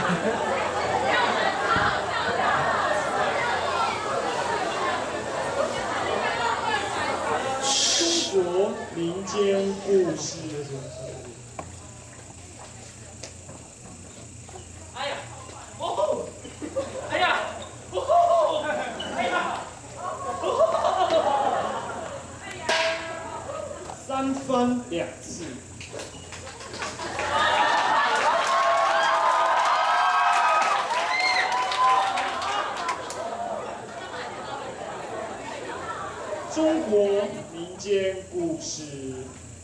中国民间故事。 哎呀，哦，哎呀，哦，哎呀，哦， 三番两次。中国民间故事。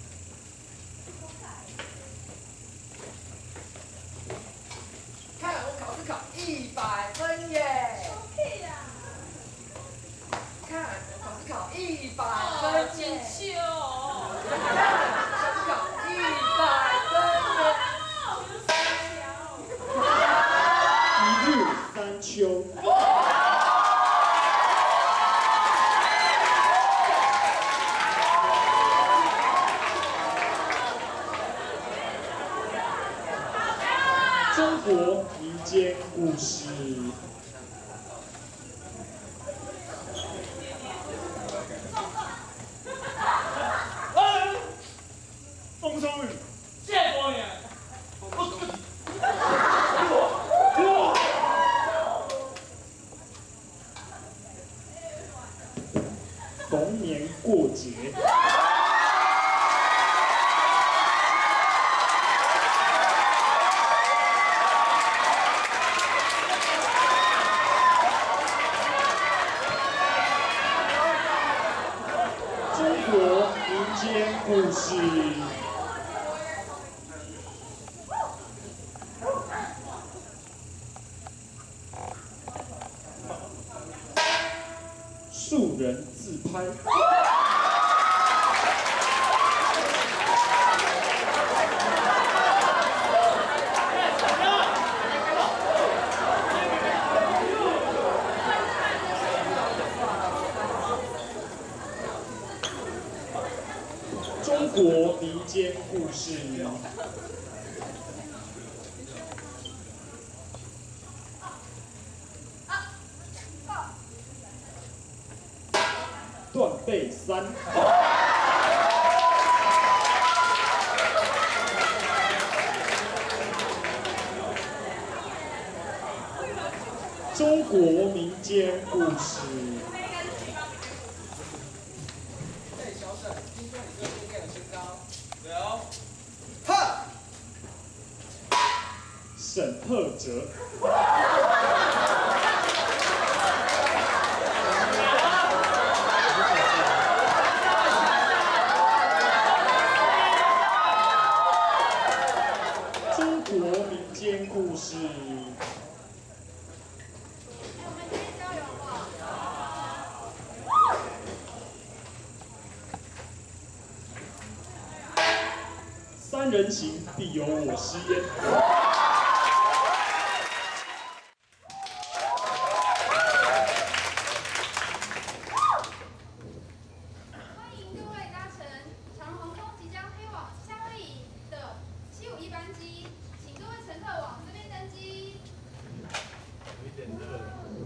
看我考试考100分耶！ 屁呀！ 看我考试考100分真耶！ 秀！ 考试考100分一日三秋。中国民间故事。 风收雨，谢光年。 逢年过节。中国民间故事。素人自拍。中国民间故事。断背山。中国民间故事。 嘿，小沈，听说你这个练身高？ 对哦。 哈！ 沈赫哲。中国民间故事。三人行，必有我师焉。 欢迎各位搭乘长荣航空即将飞往夏威夷的751班机，请各位乘客往这边登机。 有一点热。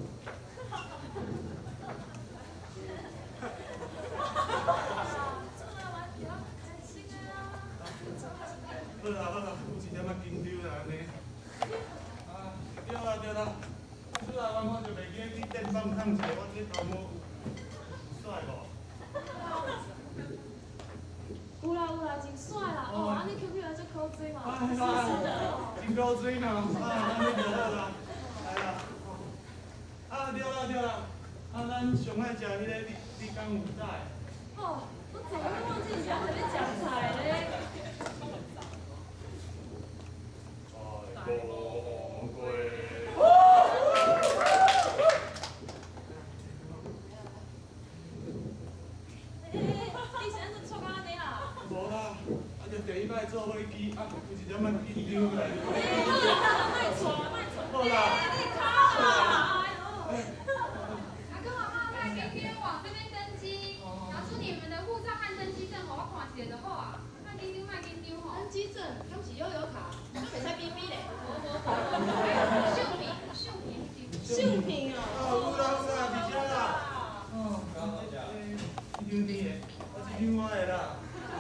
出来玩比较开心啊！ 好啦好啦，有一点仔紧张啦安尼。啊，对啦对啦，出来玩我就袂记去电棒烫一下，我这头毛帅无？ 有啦有啦，真帅啦！哦，安尼 QQ 还真口水嘛， 哎呀，真高水嘛，啊，安尼就好啦。来啦，啊对啦对啦，啊咱上爱食迄个你讲有菜。 哦，我怎么会忘记你刚才在讲菜嘞？ 大魔鬼。 你现在是错安尼啦？ 无啦，啊就第一摆做伙机，啊有一点仔紧张啦。 卖错卖错， 好啦。 阿公阿妈，那今天往这边登机，拿出你们的护照和登机证，我看一下就好啊。卖紧张卖紧张吼。 登机证，敢是悠游卡，你袂使逼逼嘞。 秀品哦。 有啦，伫遮啦。哦，这张你的，我这张我的啦。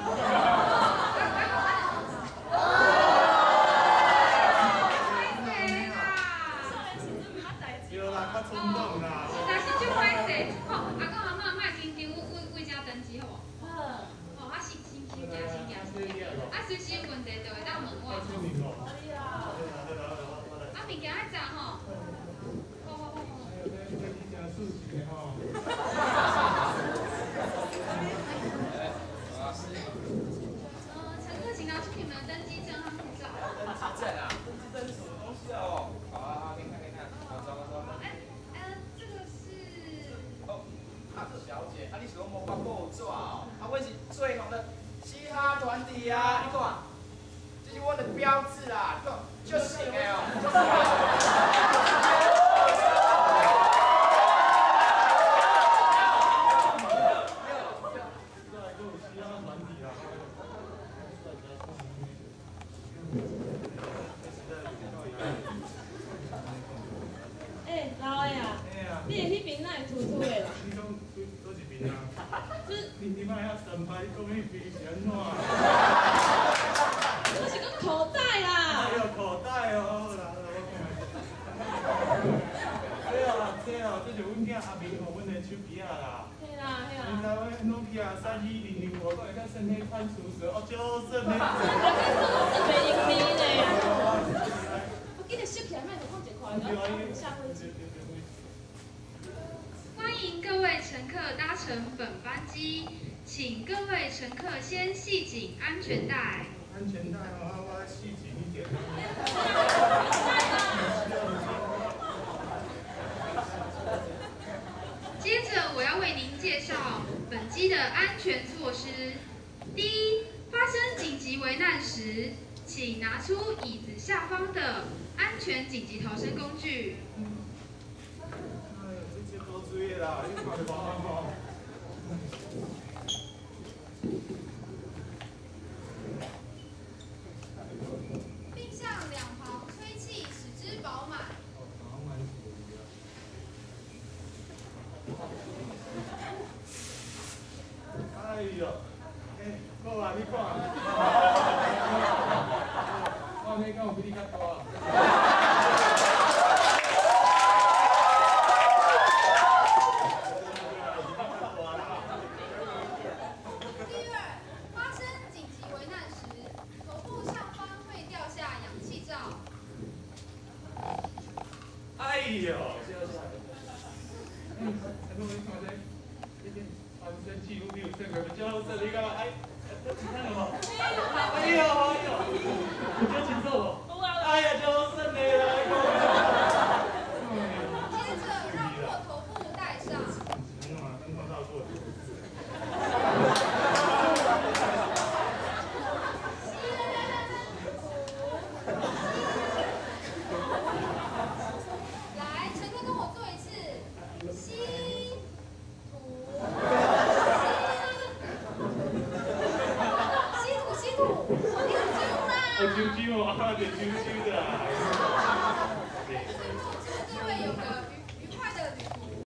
对啦，较冲动啦。 但是就歹势，吼，阿公阿嬷莫紧张，为遮登记好无？ 好。 哦，啊先惊，啊随时有问题就会当问我。 可以啊。 啊物件爱杂吼。好。乘客请拿出你们的登机证和护照。 登机证啊？登机证是什么东西哦？好啊，给你看。 这个是。 哦，小姐，啊，你是讲无发报纸哦？啊，阮是最红的嘻哈团体啊，你看，这是我的标志啦，你看，就行的哦。 老的啊，你的迄边哪会凸凸的啦？ 你讲倒一边啊？ 就是你莫遐神牌，讲迄边是安怎？ 我是讲口袋啦。 哎呦，口袋哦，好啦，我看。对哦，这是阮囝阿明互阮的手机啊啦。 嘿啦。 你知影Nokia 3200，我会较算迄番薯蛇，哦，少算迄。 袂用力呢。我记得收起来，卖就放一块，然后下飞机。 欢迎各位乘客搭乘本班机，请各位乘客先系紧安全带。 安全带哦，我系紧一点。 接着我要为您介绍本机的安全措施。第一，发生紧急危难时，请拿出椅子下方的安全紧急逃生工具。 哎呦，这多注意啦，你看得吼。 并向两旁吹气，使之饱满。 哎呦，好啊，你看，我你讲有比你较大啊。 第二，发生紧急危难时，头部上方会掉下氧气罩。 哎呦，翻身记录6这个比较这里个哎，你看了吗？哎呦，你就请坐我。哎呀，就是你了。 接着绕过头部戴上。来，乘客跟我做一次，吸。吸吐，你很揪啦！ 我揪揪啊，得揪揪的。 最后，请各位有个